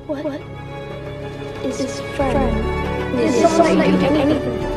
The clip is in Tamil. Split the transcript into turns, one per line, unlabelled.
What is friend? Is someone that you do anything for?